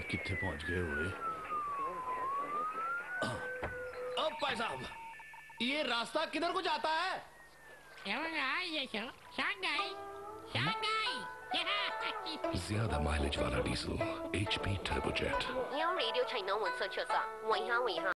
कितने पहुंच गए हुए? अब भाई साहब, ये रास्ता किधर को जाता है? ज़्यादा माइलेज वाला डीजल, HP टर्बोजेट। यहाँ रेडियो चाइना 147，我一下。